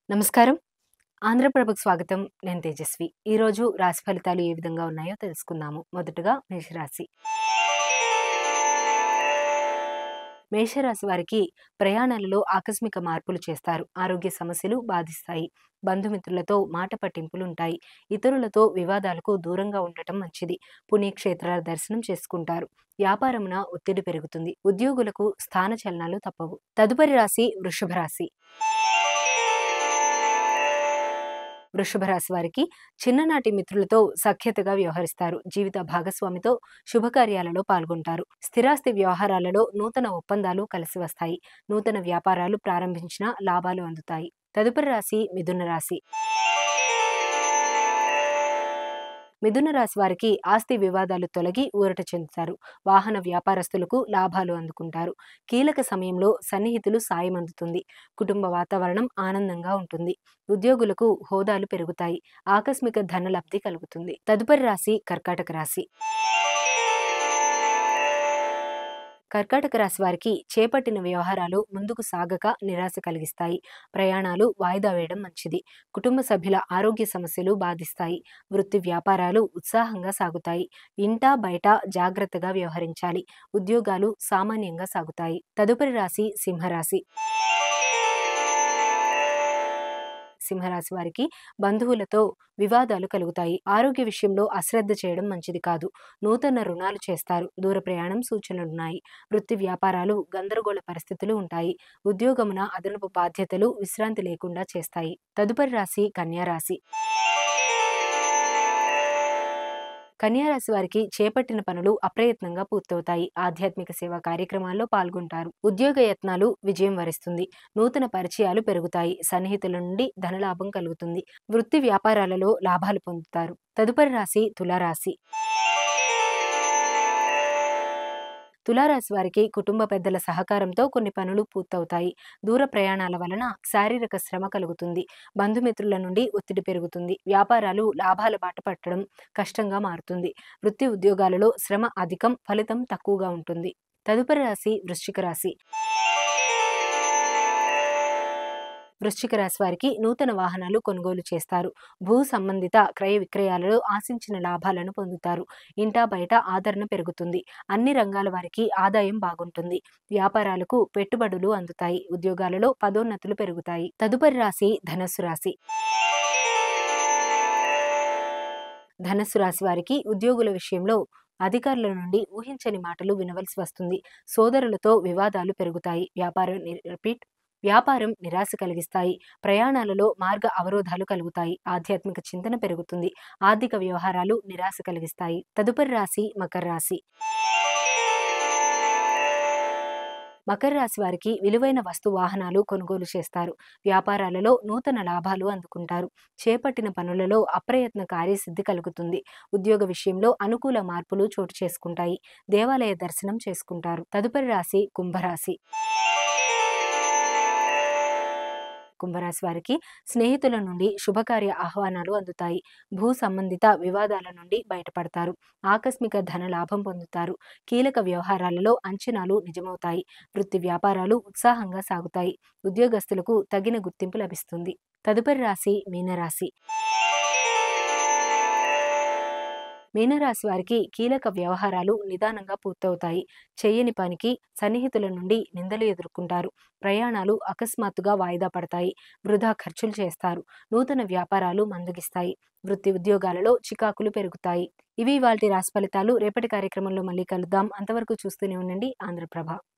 నమస్కారం. ఆంధ్రప్రభకు స్వాగతం. నేను తేజస్వి. ఈరోజు రాశి ఫలితాలు ఏ విధంగా ఉన్నాయో తెలుసుకుందాము. మొదటగా మేషరాశి. మేషరాశి వారికి ప్రయాణాలలో ఆకస్మిక మార్పులు చేస్తారు. ఆరోగ్య సమస్యలు బాధిస్తాయి. బంధుమిత్రులతో మాట పట్టింపులుంటాయి. ఇతరులతో వివాదాలకు దూరంగా ఉండటం మంచిది. పుణ్యక్షేత్రాల దర్శనం చేసుకుంటారు. వ్యాపారమున ఒత్తిడి పెరుగుతుంది. ఉద్యోగులకు స్థాన చలనాలు తప్పవు. తదుపరి రాశి వృషభ రాశి. వృషభ రాశి వారికి చిన్ననాటి మిత్రులతో సఖ్యతగా వ్యవహరిస్తారు. జీవిత భాగస్వామితో శుభకార్యాలలో పాల్గొంటారు. స్థిరాస్తి వ్యవహారాలలో నూతన ఒప్పందాలు కలిసి వస్తాయి. నూతన వ్యాపారాలు ప్రారంభించిన లాభాలు అందుతాయి. తదుపరి రాశి మిథున రాశి. మిథున రాశి వారికి ఆస్తి వివాదాలు తొలగి ఊరట చెందుతారు. వాహన వ్యాపారస్తులకు లాభాలు అందుకుంటారు. కీలక సమయంలో సన్నిహితులు సాయం అందుతుంది. కుటుంబ వాతావరణం ఆనందంగా ఉంటుంది. ఉద్యోగులకు హోదాలు పెరుగుతాయి. ఆకస్మిక ధన లబ్ధి కలుగుతుంది. తదుపరి రాశి కర్కాటక రాశి. కర్కాటక రాశి వారికి చేపట్టిన వ్యవహారాలు ముందుకు సాగక నిరాశ కలిగిస్తాయి. ప్రయాణాలు వాయిదా వేయడం మంచిది. కుటుంబ సభ్యుల ఆరోగ్య సమస్యలు బాధిస్తాయి. వృత్తి వ్యాపారాలు ఉత్సాహంగా సాగుతాయి. ఇంటా బయట జాగ్రత్తగా వ్యవహరించాలి. ఉద్యోగాలు సామాన్యంగా సాగుతాయి. తదుపరి రాశి సింహరాశి. సింహరాశి వారికి బంధువులతో వివాదాలు కలుగుతాయి. ఆరోగ్య విషయంలో అశ్రద్ధ చేయడం మంచిది కాదు. నూతన రుణాలు చేస్తారు. దూర ప్రయాణం సూచనలున్నాయి. వృత్తి వ్యాపారాలు గందరగోళ పరిస్థితులు ఉంటాయి. ఉద్యోగమున అదనపు బాధ్యతలు విశ్రాంతి లేకుండా చేస్తాయి. తదుపరి రాశి కన్యా రాశి. కన్యారాశి వారికి చేపట్టిన పనులు అప్రయత్నంగా పూర్తవుతాయి. ఆధ్యాత్మిక సేవా కార్యక్రమాల్లో పాల్గొంటారు. ఉద్యోగ యత్నాలు విజయం వరిస్తుంది. నూతన పరిచయాలు పెరుగుతాయి. సన్నిహితుల నుండి ధనలాభం కలుగుతుంది. వృత్తి వ్యాపారాలలో లాభాలు పొందుతారు. తదుపరి రాశి తులారాశి. తులారాశి వారికి కుటుంబ పెద్దల సహకారంతో కొన్ని పనులు పూర్తవుతాయి. దూర ప్రయాణాల వలన శారీరక శ్రమ కలుగుతుంది. బంధుమిత్రుల నుండి ఒత్తిడి పెరుగుతుంది. వ్యాపారాలు లాభాల బాట పట్టడం కష్టంగా మారుతుంది. వృత్తి ఉద్యోగాలలో శ్రమ అధికం, ఫలితం తక్కువగా ఉంటుంది. తదుపరి రాశి వృశ్చిక రాశి. వృశ్చిక రాశి వారికి నూతన వాహనాలు కొనుగోలు చేస్తారు. భూ సంబంధిత క్రయ విక్రయాలలో ఆశించిన లాభాలను పొందుతారు. ఇంటా బయట ఆదరణ పెరుగుతుంది. అన్ని రంగాల వారికి ఆదాయం బాగుంటుంది. వ్యాపారాలకు పెట్టుబడులు అందుతాయి. ఉద్యోగాలలో పదోన్నతులు పెరుగుతాయి. తదుపరి రాశి ధనస్సు రాశి. ధనస్సు రాశి వారికి ఉద్యోగుల విషయంలో అధికారుల నుండి ఊహించని మాటలు వినవలసి వస్తుంది. సోదరులతో వివాదాలు పెరుగుతాయి. వ్యాపారం నిరాశ కలిగిస్తాయి. ప్రయాణాలలో మార్గ అవరోధాలు కలుగుతాయి. ఆధ్యాత్మిక చింతన పెరుగుతుంది. ఆర్థిక వ్యవహారాలు నిరాశ కలిగిస్తాయి. తదుపరి రాశి మకర రాశి. మకర రాశి వారికి విలువైన వస్తు వాహనాలు కొనుగోలు చేస్తారు. వ్యాపారాలలో నూతన లాభాలు అందుకుంటారు. చేపట్టిన పనులలో అప్రయత్న కార్యసిద్ధి కలుగుతుంది. ఉద్యోగ విషయంలో అనుకూల మార్పులు చోటు చేసుకుంటాయి. దేవాలయ దర్శనం చేసుకుంటారు. తదుపరి రాశి కుంభరాశి. కుంభరాశి వారికి స్నేహితుల నుండి శుభకార్య ఆహ్వానాలు అందుతాయి. భూ సంబంధిత వివాదాల నుండి బయటపడతారు. ఆకస్మిక ధన లాభం పొందుతారు. కీలక వ్యవహారాలలో అంచనాలు నిజమవుతాయి. వృత్తి వ్యాపారాలు ఉత్సాహంగా సాగుతాయి. ఉద్యోగస్తులకు తగిన గుర్తింపు లభిస్తుంది. తదుపరి రాశి మీనరాశి. మీనరాశి వారికి కీలక వ్యవహారాలు నిదానంగా పూర్తవుతాయి. చేయని పనికి సన్నిహితుల నుండి నిందలు ఎదుర్కొంటారు. ప్రయాణాలు అకస్మాత్తుగా వాయిదా పడతాయి. వృధా ఖర్చులు చేస్తారు. నూతన వ్యాపారాలు మందగిస్తాయి. వృత్తి ఉద్యోగాలలో చికాకులు పెరుగుతాయి. ఇవి ఇవాల్టి రాశి ఫలితాలు. రేపటి కార్యక్రమంలో మళ్ళీ కలుద్దాం. అంతవరకు చూస్తూనే ఉండండి ఆంధ్రప్రభ.